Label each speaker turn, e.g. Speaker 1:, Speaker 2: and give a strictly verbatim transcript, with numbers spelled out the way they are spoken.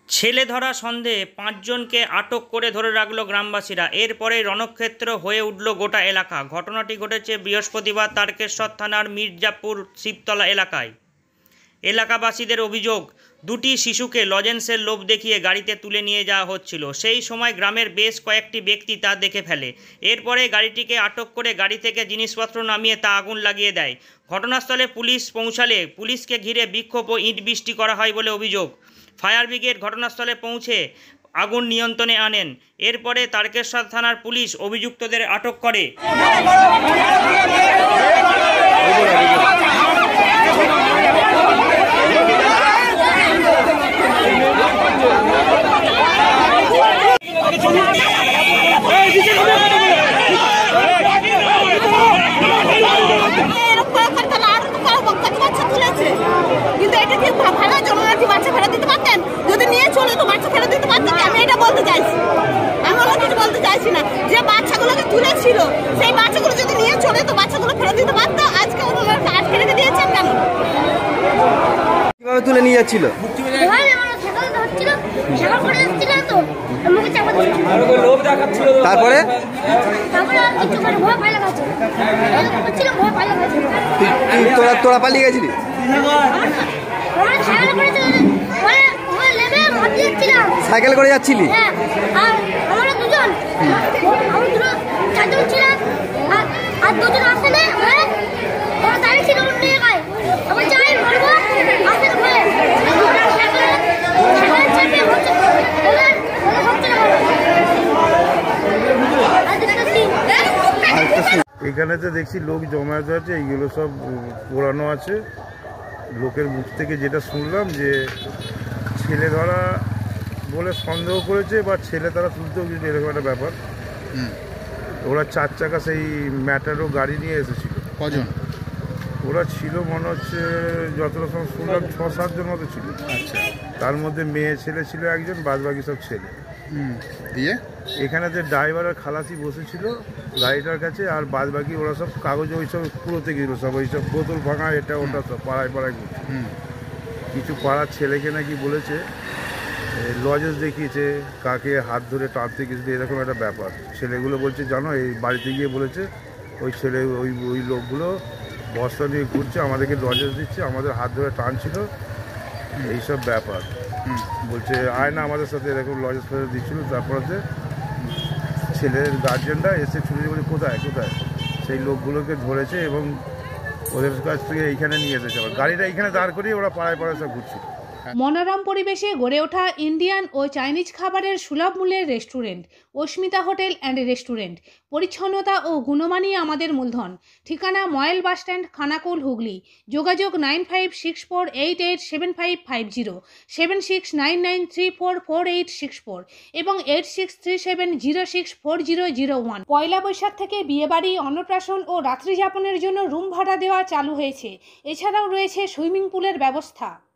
Speaker 1: ছেলে ধরা সন্দেহে পাঁচজনকে আটক করে ধরে রাখল গ্রামবাসীরা। এরপরেই রণক্ষেত্র হয়ে উঠল গোটা এলাকা। ঘটনাটি ঘটেছে বৃহস্পতিবার তারকেশ্বর থানার মির্জাপুর শিবতলা এলাকায়। এলাকাবাসীদের অভিযোগ, দুটি শিশুকে লজেন্সের লোভ দেখিয়ে গাড়িতে তুলে নিয়ে যাওয়া হচ্ছিল। সেই সময় গ্রামের বেশ কয়েকটি ব্যক্তি তা দেখে ফেলে। এরপরে গাড়িটিকে আটক করে গাড়ি থেকে জিনিসপত্র নামিয়ে তা আগুন লাগিয়ে দেয়। ঘটনাস্থলে পুলিশ পৌঁছালে পুলিশকে ঘিরে বিক্ষোভ ও ইট বৃষ্টি করা হয় বলে অভিযোগ। ফায়ার ব্রিগেড ঘটনাস্থলে পৌঁছে আগুন নিয়ন্ত্রণে আনেন। এরপরে তারকেশ্বর থানার পুলিশ অভিযুক্তদের আটক করে।
Speaker 2: তুলেছিল সেই বাচ্চাগুলো যদি নিয়ে চলে তো বাচ্চাগুলো ফেরত দিতে পারতো। আজকে ওনারা আটকে রেখে দিয়েছেন কেন?
Speaker 3: কিভাবে তুলে নিয়ে যাচ্ছিল? তারপরে তোরা তোরা পালিয়ে গেছিলি? সাইকেল করে যাচ্ছিলি?
Speaker 4: এখানেতে দেখছি লোক জমায়েত আছে, এইগুলো সব পোড়ানো আছে। লোকের মুখ থেকে যেটা শুনলাম যে ছেলে ধরা বলে সন্দেহ করেছে বা ছেলে তারা তুলতেও গেছে, এরকম একটা ব্যাপার। ওরা চার চাকা সেই ম্যাটারও গাড়ি নিয়ে এসেছিল।
Speaker 3: কজন
Speaker 4: ওরা ছিল? মনে হচ্ছে যতটা সময় শুনলাম ছ সাতজন মতো ছিল।
Speaker 3: আচ্ছা,
Speaker 4: তার মধ্যে মেয়ে ছেলে ছিল একজন, বাদ বাকি সব ছেলে।
Speaker 3: দিয়ে
Speaker 4: এখানে যে ড্রাইভার আর খালাসি বসেছিল গাড়িটার কাছে, আর বাদ বাকি ওরা সব কাগজে ওইসব পুরোতে গেছিল, সব ওইসব বোতল ভাঙা এটা ওটা সব পাড়ায় পাড়ায় করছে। কিছু পাড়ার ছেলেকে নাকি বলেছে লজেন্স দেখিয়েছে, কাকে হাত ধরে টানতে গেছিল, এরকম একটা ব্যাপার। ছেলেগুলো বলছে জানো, এই বাড়িতে গিয়ে বলেছে ওই ছেলে ওই ওই লোকগুলো বস্তা নিয়ে ঘুরছে, আমাদেরকে লজেন্স দিচ্ছে, আমাদের হাত ধরে টানছিল, এইসব ব্যাপার। বলছে আয় না আমাদের সাথে, এরকম লজেন্স ফজেন্স দিচ্ছিল। তারপরে ছেলের গার্জেনরা এসে ছুটে বলে কোথায় কোথায় সেই লোকগুলোকে ধরেছে এবং ওদের কাছ থেকে এইখানে নিয়ে এসেছে। আবার গাড়িটা এইখানে দাঁড় করিয়ে ওরা পাড়ায় পাড়ায় সব ঘুরছিল।
Speaker 5: মনোরম পরিবেশে গড়ে ওঠা ইন্ডিয়ান ও চাইনিজ খাবারের সুলভ মূল্যের restaurant Asmita hotel and restaurant. পরিচ্ছন্নতা ও গুণমানই আমাদের মূলধন। ঠিকানা ময়েল বাসস্ট্যান্ড, খানাকুল, হুগলি। যোগাযোগ nine five six four eight eight seven five five zero, seven six nine nine three four four eight six four এবং eight six three seven zero six four zero zero one. Poila Baishakh থেকে বিয়েবাড়ি, অন্নপ্রাশন ও রাত্রিযাপনের জন্য room ভাড়া দেওয়া চালু হয়েছে। এছাড়াও রয়েছে সুইমিং পুলের ব্যবস্থা।